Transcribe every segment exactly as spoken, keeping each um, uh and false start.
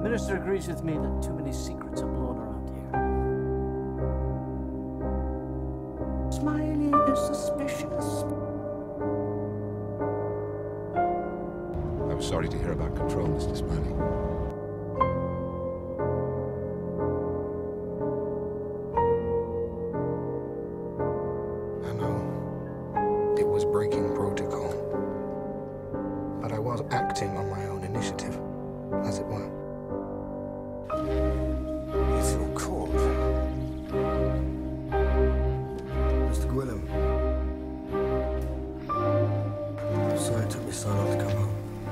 Minister agrees with me that too many secrets are blown around here. Smiley is suspicious. I'm sorry to hear about Control, Mister Smiley. I know it was breaking protocol, but I was acting on my own initiative, as it were. You feel cold. Mister Guillam, I'm sorry it took me so long to come home.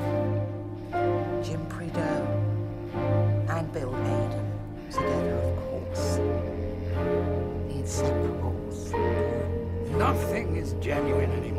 Jim Prideaux and Bill Haydon, together, of course. The Inseparables. Nothing is genuine anymore.